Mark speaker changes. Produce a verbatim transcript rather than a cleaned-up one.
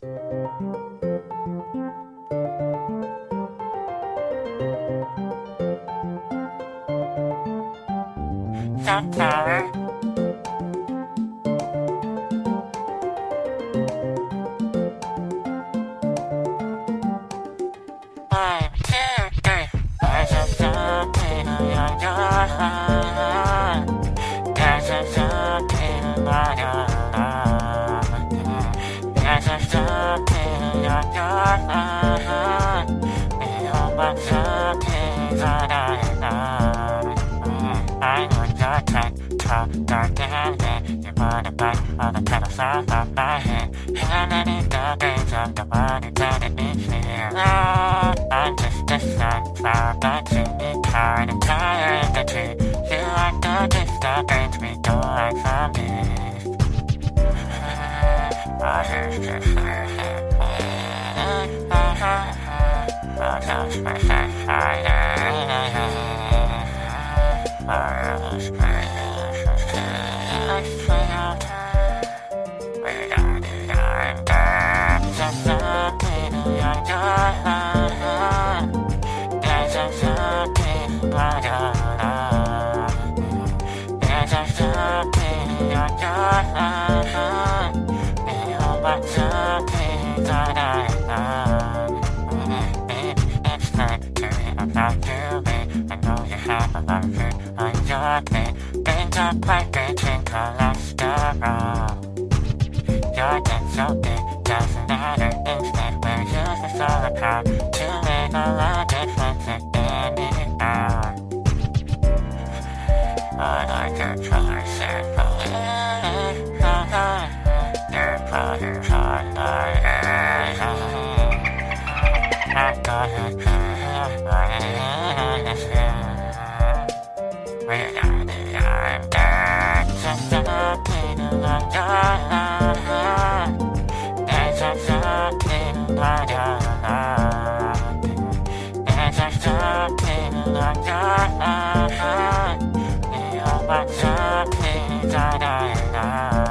Speaker 1: Sunflower. One, two, three. There's a something on your heart. There's a something on your heart. There's a something on your heart. We hope that something's on our heart. I know your type, tall, dark and red. You wanna bite all the petals off of my head. How many days of the body that it needs me here? Oh, I'm just a sunflower, but you need tired and tired of the tree. You like the gift that brings me joy from this. I just just heard it. I'll just my fire. I was It's time to read about you, babe. I know you have a lot of food on your plate. Things are quite between cholesterol. Your dance so big, doesn't matter. Instead, we're using solar power to make all the difference in any hour. I like your choice and believe. Your body's on my head. I got it. We're not the I'm dead. Just a little on your heart. There's just a little on your heart. There's just a little on your heart. We all want something on our heart.